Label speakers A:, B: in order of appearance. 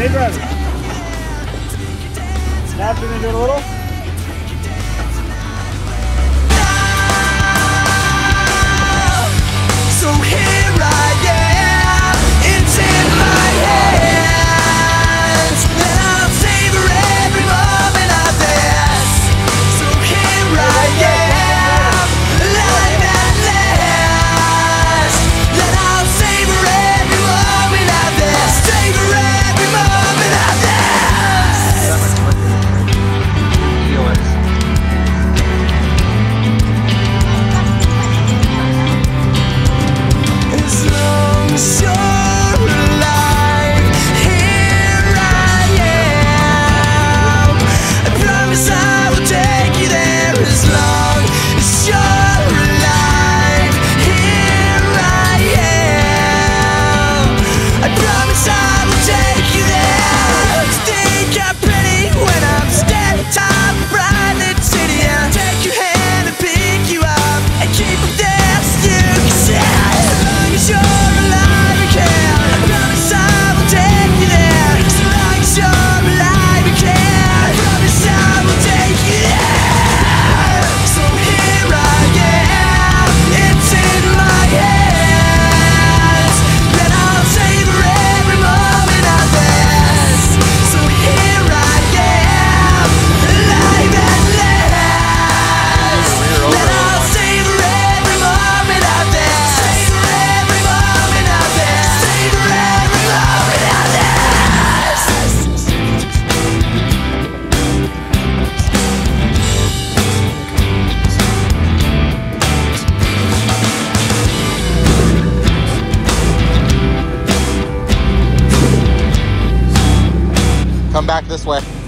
A: Stay driving. Faster than do it a little.
B: So here I am, it's in my hands, and I'll savor every moment of this. So here I am, alive at last, and I'll savor every moment of this. Savor every moment of this. As long as you're alive, here I am. I promise I will take you there. As long as you're alive, here I am. I promise I will take you there. Think I'm pretty when I'm standing top of Brightly City. I'll take your hand and pick you up and keep it there so you can see. As long as you're alive, you can. I promise I will take you there. As long as you're alive, you can. I promise I will take you there. So here I am, it's in my hands, and I'll savor every moment of this. So here I am, alive at last, and I'll savor every moment of this. Savor every moment of this. Savor every moment of this.
C: Come back this way.